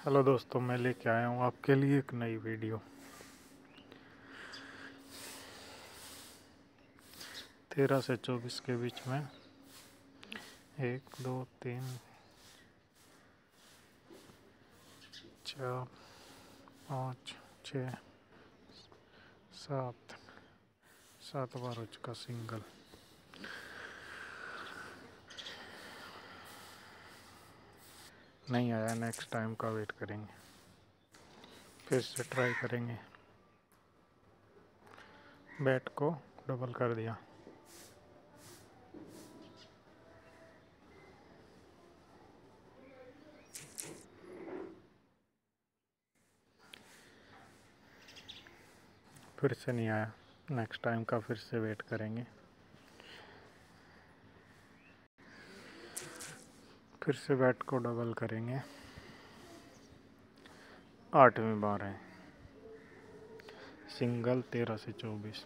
Hello दोस्तों, मैं लेके आया हूँ आपके लिए एक नई वीडियो। 13 से 24 के बीच में 1 2 3 4 5 6 7 बार का सिंगल। नहीं आया, नेक्स्ट टाइम का वेट करेंगे, फिर से ट्राई करेंगे। बैट को डबल कर दिया। फिर से नहीं आया, नेक्स्ट टाइम का फिर से वेट करेंगे। फिर से बैट को डबल करेंगे। 8वीं बार है सिंगल 13 से 24।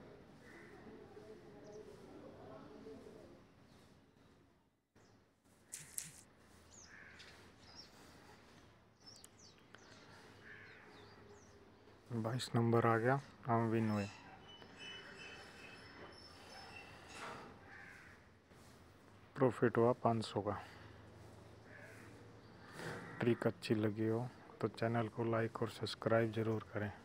बाईस नंबर आ गया, हम विन हुए। प्रॉफिट हुआ 500 का। ट्रिक अच्छी लगी हो तो चैनल को लाइक और सब्सक्राइब ज़रूर करें।